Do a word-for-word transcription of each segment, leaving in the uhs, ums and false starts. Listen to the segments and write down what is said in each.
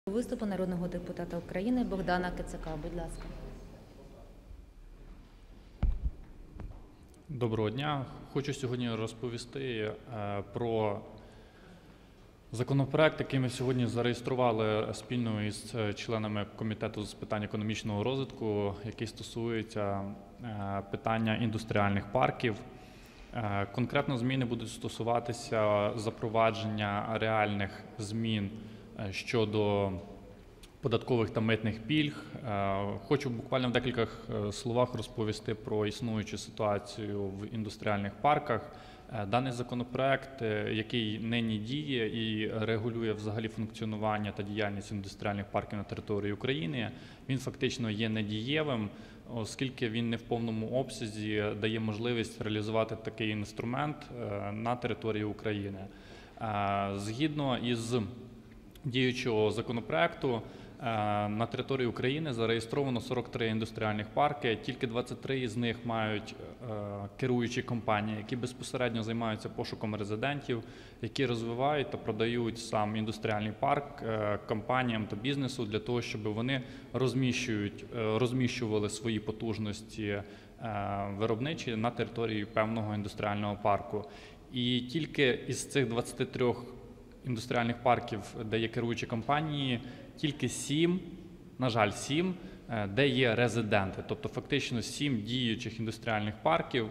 Виступу народного депутата України Богдана Кицака. Будь ласка. Доброго дня. Хочу сьогодні розповісти про законопроект, який ми сьогодні зареєстрували спільно із членами Комітету з питань економічного розвитку, який стосується питання індустріальних парків. Конкретно зміни будуть стосуватися запровадження реальних змін щодо податкових та митних пільг. Хочу буквально в декілька словах розповісти про існуючу ситуацію в індустріальних парках. Даний законопроект, який нині діє і регулює взагалі функціонування та діяльність індустріальних парків на території України, він фактично є недієвим, оскільки він не в повному обсязі дає можливість реалізувати такий інструмент на території України. Згідно із діючого законопроекту, на території України зареєстровано сорок три індустріальних парки, тільки двадцять три із них мають керуючі компанії, які безпосередньо займаються пошуком резидентів, які розвивають та продають сам індустріальний парк компаніям та бізнесу для того, щоб вони розміщують, розміщували свої потужності виробничі на території певного індустріального парку. І тільки із цих двадцяти трьох індустріальних парків, де є керуючі компанії, тільки сім, на жаль, сім, де є резиденти, тобто фактично сім діючих індустріальних парків,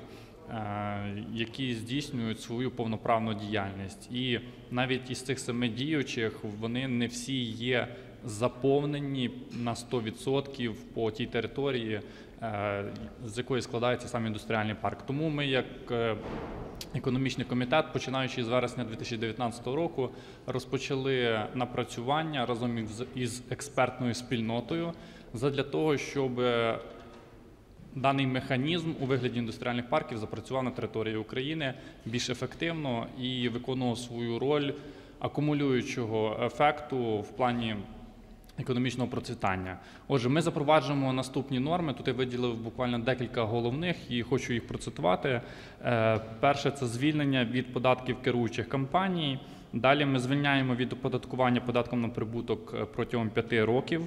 які здійснюють свою повноправну діяльність. І навіть із цих семи діючих вони не всі є заповнені на сто відсотків по тій території, з якої складається сам індустріальний парк. Тому ми, як економічний комітет, починаючи з вересня дві тисячі дев'ятнадцятого року, розпочали напрацювання разом із експертною спільнотою задля того, щоб даний механізм у вигляді індустріальних парків запрацював на території України більш ефективно і виконував свою роль акумулюючого ефекту в плані економічного процвітання. Отже, ми запроваджуємо наступні норми. Тут я виділив буквально декілька головних і хочу їх процитувати. Перше – це звільнення від податків керуючих компаній. Далі ми звільняємо від оподаткування податком на прибуток протягом п'яти років.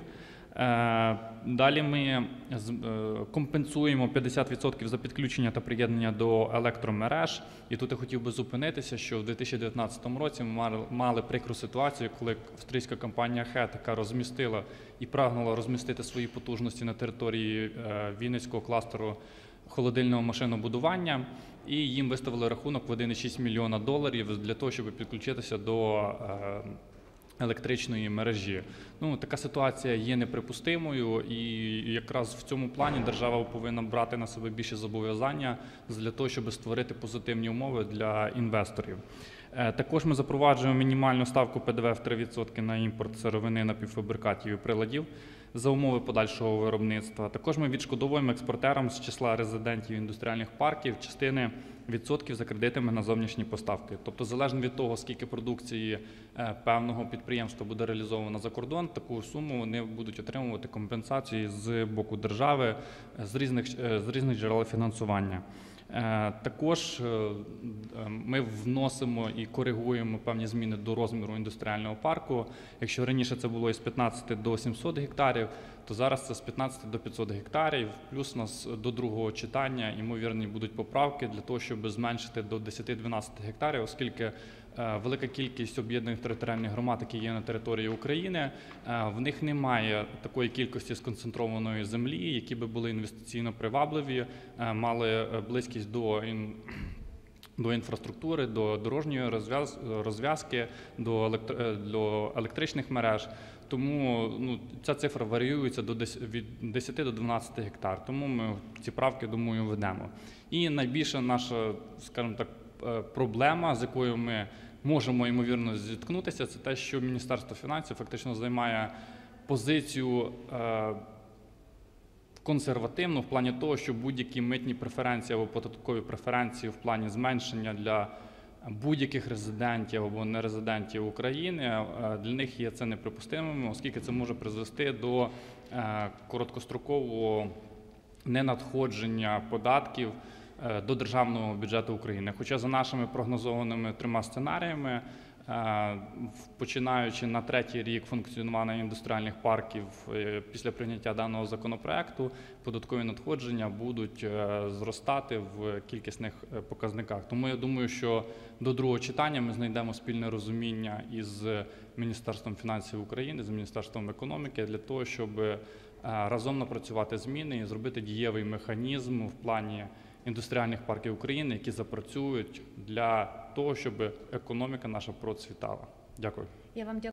Далі ми компенсуємо п'ятдесят відсотків за підключення та приєднання до електромереж. І тут я хотів би зупинитися, що в дві тисячі дев'ятнадцятому році ми мали прикру ситуацію, коли австрійська компанія ХЕ, яка розмістила і прагнула розмістити свої потужності на території Вінницького кластеру холодильного машинобудування, і їм виставили рахунок в один цілих шість мільйона доларів для того, щоб підключитися до електричної мережі. Ну, така ситуація є неприпустимою, і якраз в цьому плані держава повинна брати на себе більше зобов'язання для того, щоб створити позитивні умови для інвесторів. Також ми запроваджуємо мінімальну ставку ПДВ в три відсотки на імпорт сировини, напівфабрикатів і приладів за умови подальшого виробництва. Також ми відшкодовуємо експортерам з числа резидентів індустріальних парків частини відсотків за кредитами на зовнішні поставки. Тобто, залежно від того, скільки продукції певного підприємства буде реалізовано за кордон, таку суму вони будуть отримувати компенсації з боку держави з різних, з різних джерел фінансування. Також ми вносимо і коригуємо певні зміни до розміру індустріального парку. Якщо раніше це було із п'ятнадцяти до сімсот гектарів, то зараз це з п'ятнадцяти до п'ятсот гектарів. Плюс у нас до другого читання, ймовірні, будуть поправки для того, щоб зменшити до десяти-дванадцяти гектарів, оскільки велика кількість об'єднаних територіальних громад, які є на території України, в них немає такої кількості сконцентрованої землі, які би були інвестиційно привабливі, мали близькість до до інфраструктури, до дорожньої розв'яз, розв'язки, до, електро, до електричних мереж. Тому ну, ця цифра варіюється до від десяти до дванадцяти гектар. Тому ми ці правки, думаю, ведемо. І найбільша наша, скажімо так, проблема, з якою ми можемо, ймовірно, зіткнутися, це те, що Міністерство фінансів фактично займає позицію е, консервативну в плані того, що будь-які митні преференції або податкові преференції в плані зменшення для будь-яких резидентів або нерезидентів України, для них є це неприпустимим, оскільки це може призвести до е, короткострокового ненадходження податків до державного бюджету України. Хоча за нашими прогнозованими трьома сценаріями Е, Починаючи на третій рік функціонування індустріальних парків е, після прийняття даного законопроекту, податкові надходження будуть е, зростати в кількісних е, показниках. Тому я думаю, що до другого читання ми знайдемо спільне розуміння із Міністерством фінансів України, з Міністерством економіки для того, щоб е, разом напрацювати зміни і зробити дієвий механізм в плані індустріальних парків України, які запрацюють для того, щоб економіка наша процвітала. Дякую. Я вам дякую.